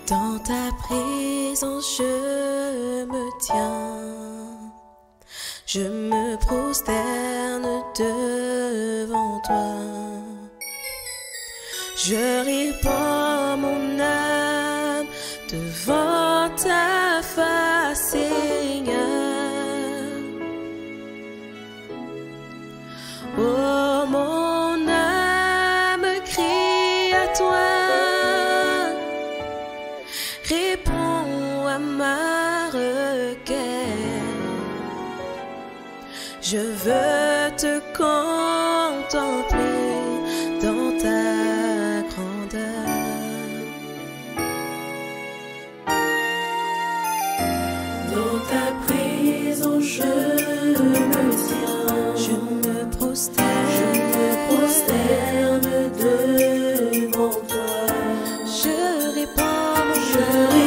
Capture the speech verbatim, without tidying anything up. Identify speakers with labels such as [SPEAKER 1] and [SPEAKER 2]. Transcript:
[SPEAKER 1] Dans ta présence, je me tiens. Je me prosterne devant toi. Je répands mon âme devant ta face, Seigneur. Oh, mon âme crie à toi. Réponds à ma requête. Je veux te contempler dans ta grandeur. Dans ta présence, je me tiens. Je me prosterne, je me prosterne devant toi. Je réponds, je réponds.